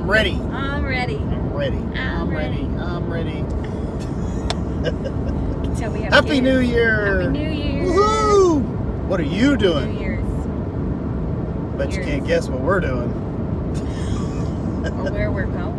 I'm ready. I'm ready. I'm ready. I'm ready. I'm ready. So we have Happy kids. New Year. Happy New Year. Woohoo! What are you New doing? Year's. Bet you can't guess what we're doing. Or where we're going.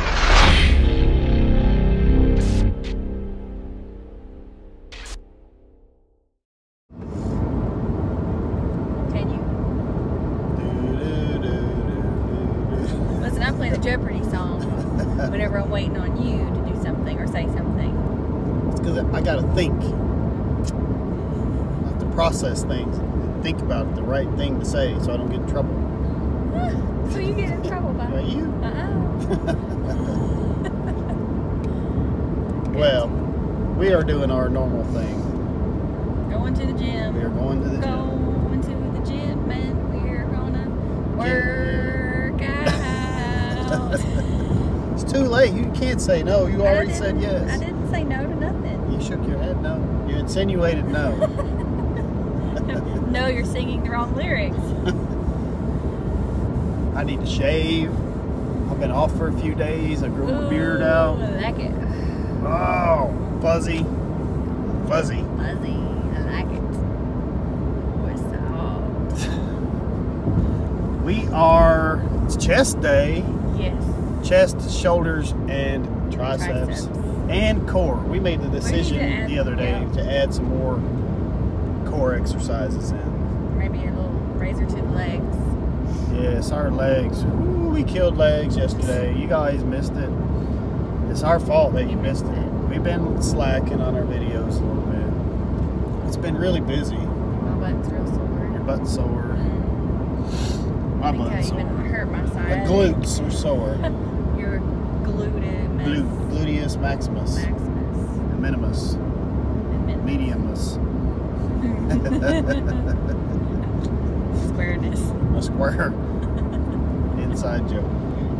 Can you? Listen, I play the Jeopardy song whenever I'm waiting on you to do something or say something. It's because I gotta think. I have to process things and think about the right thing to say so I don't get in trouble. So you get in trouble by Are you? Uh-oh. Well, we are doing our normal thing. Going to the gym. We are going to the gym. Going to the gym and we're gonna work out. It's too late. You can't say no. You already said yes. I didn't say no to nothing. You shook your head no. You insinuated no. No, you're singing the wrong lyrics. I need to shave. I've been off for a few days. I grew my beard out. I like it. Oh, fuzzy. Fuzzy. Fuzzy. I like it. What's soft? We are, it's chest day. Yes. Chest, shoulders, and triceps. And core. We made the decision the other day to add some more core exercises in. Maybe a little razor to the legs. Yes, our legs. Ooh, we killed legs yesterday. You guys missed it. It's our fault that you missed it. We've been slacking on our videos a little bit. It's been really busy. My butt's real sore. Your butt's sore. My butt's sore. I even hurt my side. My glutes are sore. Your gluteus. Gluteus maximus. And minimus. Mediumus. Squareness. A square. Inside joke.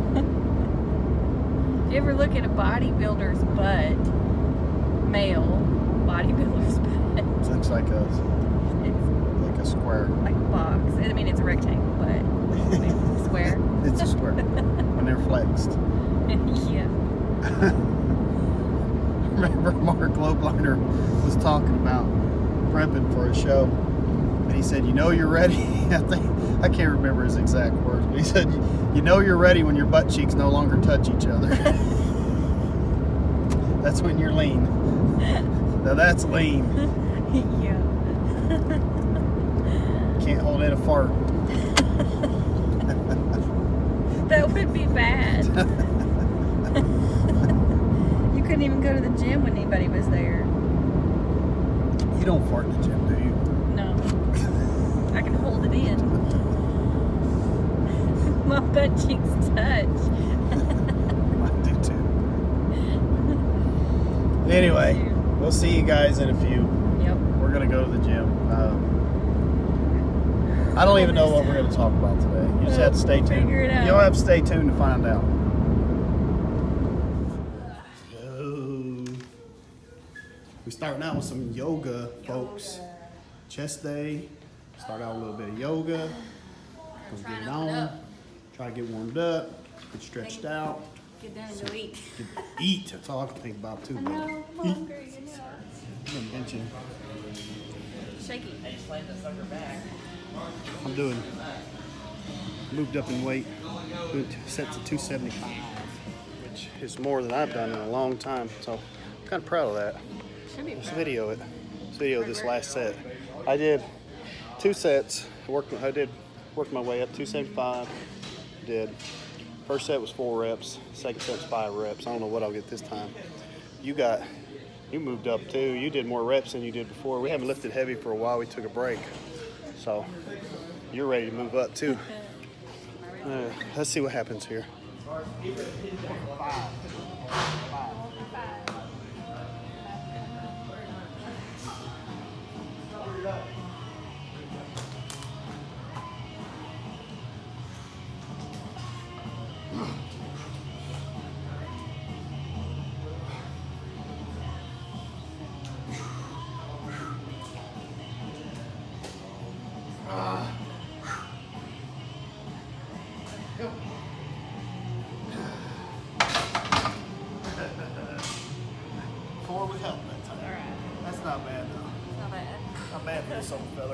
Do you ever look at a bodybuilder's butt? Male bodybuilder's butt. It looks like a square. Like a box. I mean, it's a rectangle, but square. It's a square. When they're flexed. Yeah. Remember Mark Lobliner was talking about prepping for a show, and he said, "You know you're ready." I can't remember his exact words, but he said, "You know you're ready when your butt cheeks no longer touch each other." That's when you're lean. Now that's lean. Yeah. Can't hold in a fart. That would be bad. You couldn't even go to the gym when anybody was there. You don't fart in the gym, do you? No. I can hold it in. My butt cheeks touch. Mine do too. Anyway, we'll see you guys in a few. Yep. We're gonna go to the gym. I don't even know what we're gonna talk about today. You just have to stay tuned. Figure it out. You'll have to stay tuned to find out. We're starting out with some yoga, folks. Chest day. Start out with a little bit of yoga. Let's get it on. Try to get warmed up. Get stretched out. Get down and go eat. Eat. That's all I can think about too. I know. I'm hungry. I've been benching. Shaky. I'm doing. Moved up in weight. Set to 275, which is more than I've done in a long time. So I'm kind of proud of that. Let's video it. Let's video this last set. I did 2 sets. I did work my way up 275. Did first set was 4 reps. Second set was 5 reps. I don't know what I'll get this time. You moved up too. You did more reps than you did before. We haven't lifted heavy for a while. We took a break. So you're ready to move up too. Let's see what happens here. 5. nice old feller.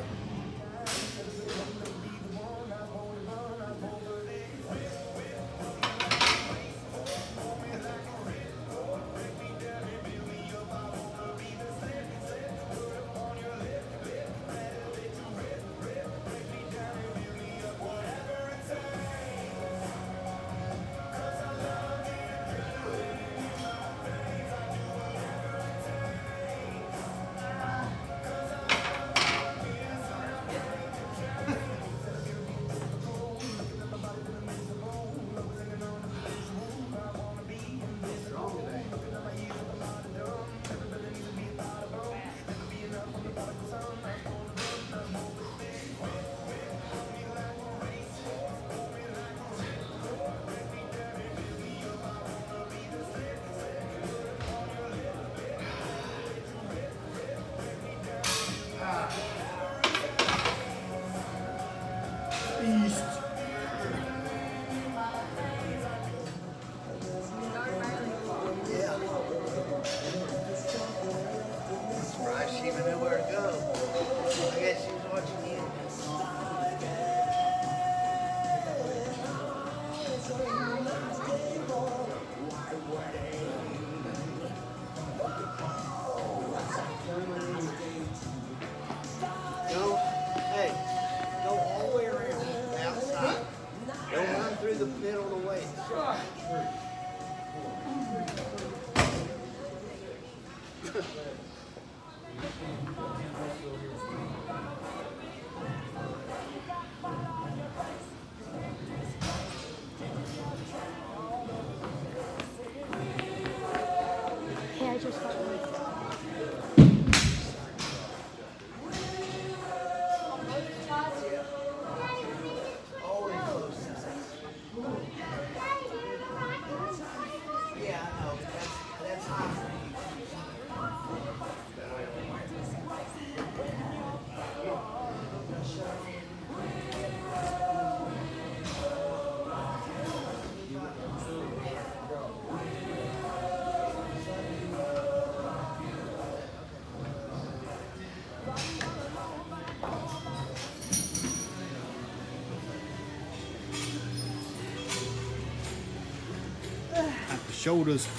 Shoulders.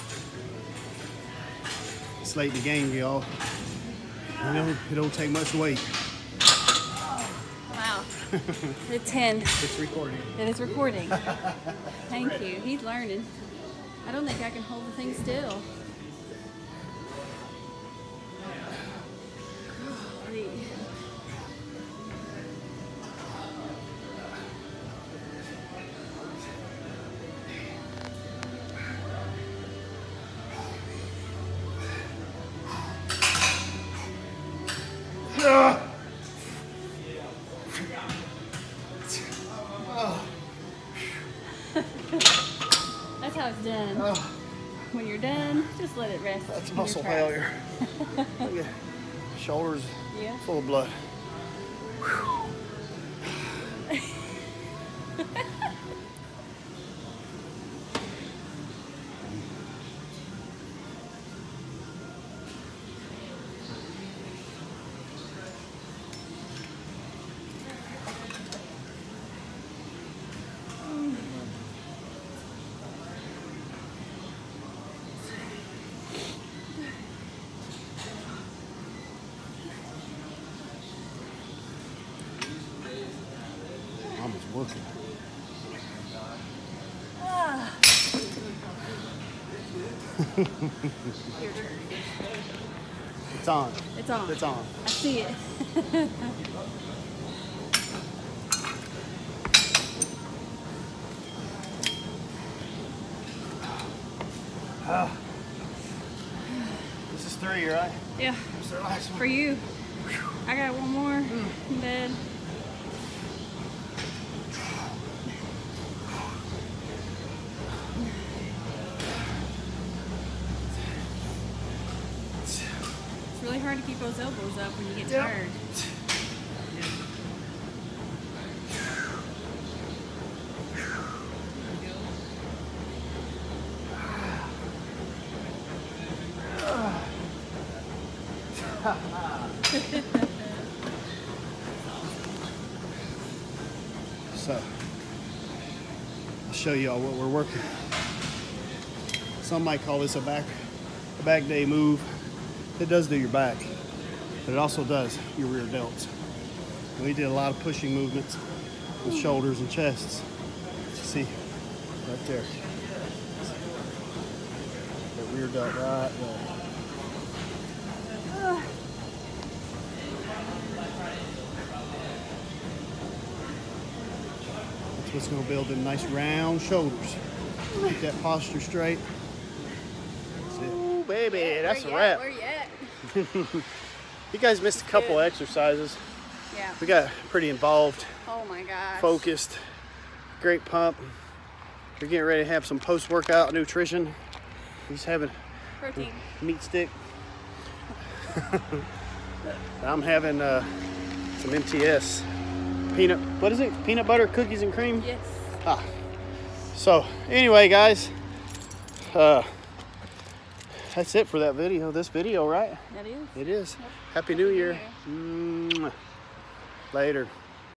It's late in the game, y'all. It don't take much weight. Wow. The 10. It's recording. It is recording. Thank you. He's learning. I don't think I can hold the thing still. Golly. That's how it's done. When you're done, just let it rest. That's muscle failure. Look at shoulders full of blood. Working. Your turn. It's on. It's on. It's on. I see it. This is 3, right? Yeah. That's the last one. For you. I got one more in bed. It's really hard to keep those elbows up when you get tired. So I'll show y'all what we're working. Some might call this a back day move. It does do your back, but it also does your rear delts. We did a lot of pushing movements with shoulders and chests. See, right there. The rear delt right there. That's what's going to build them nice round shoulders. Keep that posture straight. That's it. Ooh, baby, that's a wrap. Where you at? You guys missed a couple exercises. Yeah. We got pretty involved, Oh my gosh. focused, great pump. We're getting ready to have some post-workout nutrition. He's having Protein. meat stick. I'm having some MTS. What is it? Peanut butter, cookies, and cream? Yes. Ah. So, anyway, guys, that's it for that video. This video, right? That is. It is. Happy New Year. Later.